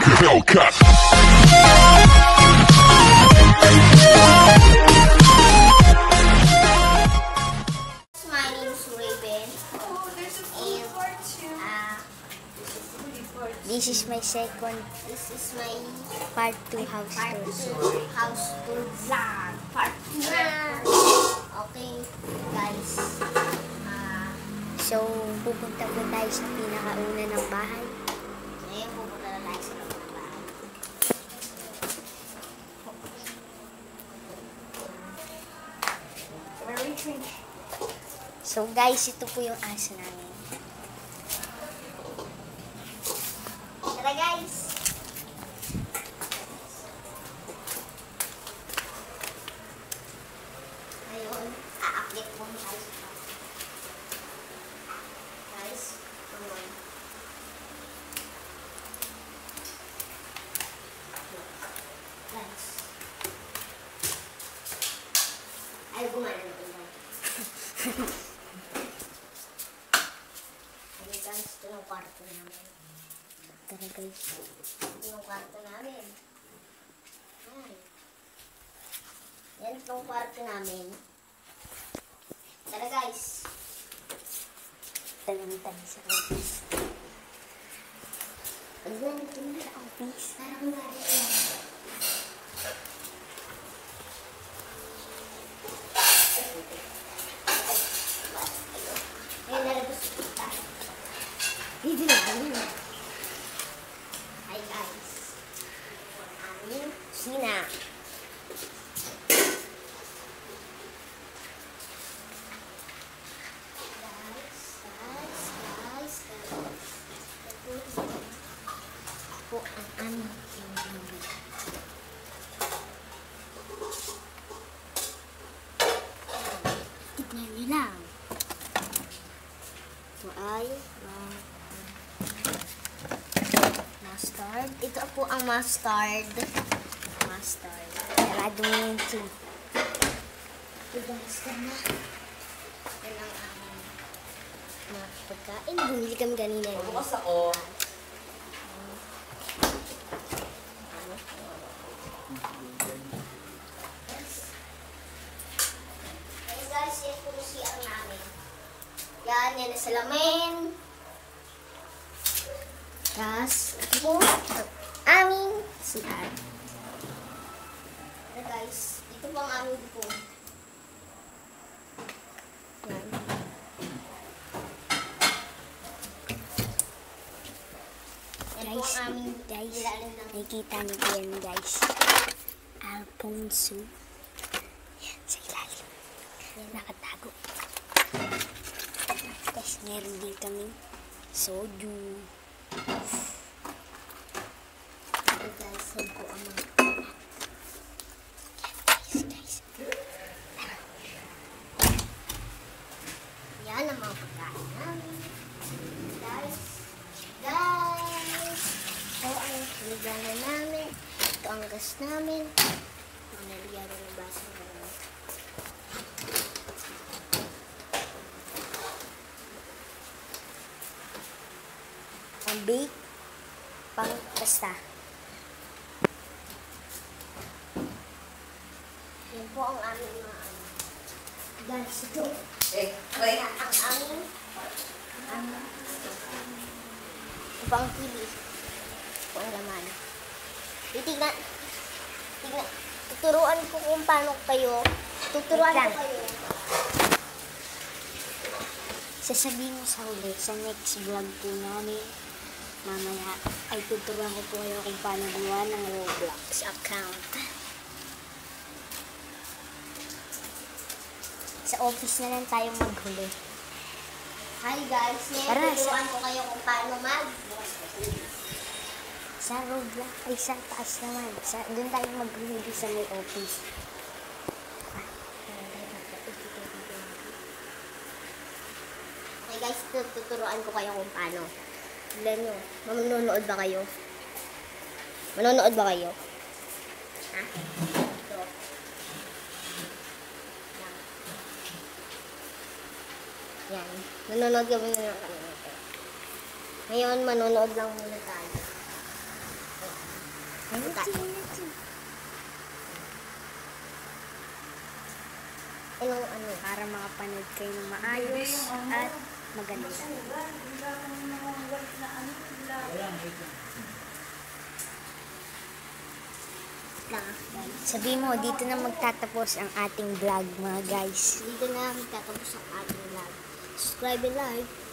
Hellcat. My name is Raven. Oh, there's a food part too. This is my second This is my part 2 house part tour. 2 house tour vlog. Part 2 na. Okay, guys. So, pupunta po tayo sa pinakauna ng bahay. Ngayon pupunta na tayo sa loob ng bahay. Very trench. So, guys, ito po yung aso namin. Tara, guys. Ngayon, aakyat po tayo sa taas. Guys, come on. Guys. Ay, gumana na ito. Ay, guys, ito yung kwarto namin. Tara, guys. Ito yung kwarto namin. Ay. Yan itong kwarto namin. Tara, guys. Talang tayo sa office. Ayun, ito na sa office. Tara, kung gano'n yan. Ayun, nalabas ko tayo. Dito na, ayun. Hi, guys. Ang aming kusina. Guys. Ito po ang aming kusina. Tignan nyo lang. Ito ay mustard. Ito po ang mustard. Mustard. Sarado mo yung tea. Guys, na. Yan ang aming mga pagkain. Bumili kami kanina. Bukas ako. Guys, yan po yung CR namin. Yan ang salamin. Tapos, ito po ang aming CR. Ano guys, ito po ang aming po. Yan. Yan po Guys, ang aming guys, ilalim ng nakikita nyo po yan, guys. Alfonso. Yan, sa ilalim. Nakatago. Tapos, meron din kami soju. ito guys. Yan po ang mga Guys. yan ang mga pagkain namin. Guys. Ito ang ligana namin. Ito ang gas namin. Ang naligyan ng baso namin. Ang bake, pang pasta. Yan po ang aming mga ano. Guys, ito. Wait. Ang aming ibang pili. Ito ang laman. Tingnan. Tuturuan ko kung paano kayo. Tuturuan ko kayo. Sasabihin mo sa huli, sa next vlog po namin, mamaya ay tuturuan ko po kayo kung paano gumawa ng Roblox account. Sa office na lang tayo maghuli. Hi guys, Tara, ngayon tuturuan ko kayo kung paano Sa Roblox, ay sa taas naman. Doon tayo maghuli sa may office. Okay guys, tuturuan ko kayo kung paano. Tignan nyo, manonood ba kayo? Manonood ba kayo? Ha? Ito. Yan. Nanonood kami na lang kami natin. Ngayon, manonood lang muna tayo. Punta. Ano? Para makapanood kayo ng maayos at maganda. Lang. Sabi mo, dito na magtatapos ang ating vlog mga guys. Dito na magtatapos ang ating vlog. Subscribe and like.